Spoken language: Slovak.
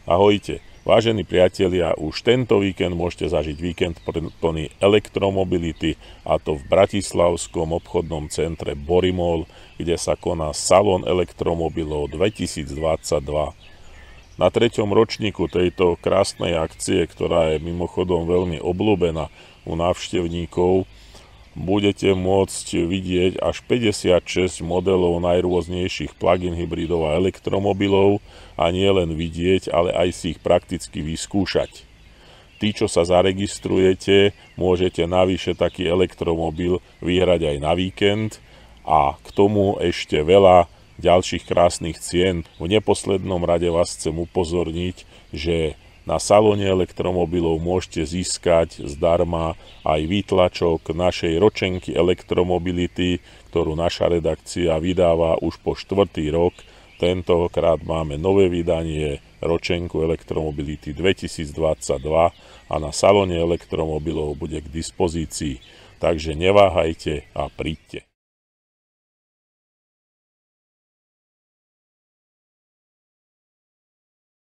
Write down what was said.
Ahojte, vážení priatelia, už tento víkend môžete zažiť víkend plný elektromobility, a to v bratislavskom obchodnom centre Borimol, kde sa koná Salón elektromobilov 2022. Na 3. ročníku tejto krásnej akcie, ktorá je mimochodom veľmi obľúbená u návštevníkov, budete môcť vidieť až 56 modelov najrôznejších plug-in hybridov a elektromobilov, a nie len vidieť, ale aj si ich prakticky vyskúšať. Tí, čo sa zaregistrujete, môžete navyše taký elektromobil vyhrať aj na víkend, a k tomu ešte veľa ďalších krásnych cien. V neposlednom rade vás chcem upozorniť, že na Salóne elektromobilov môžete získať zdarma aj výtlačok našej ročenky elektromobility, ktorú naša redakcia vydáva už po 4. rok. Tentokrát máme nové vydanie ročenku elektromobility 2022 a na Salóne elektromobilov bude k dispozícii. Takže neváhajte a príďte.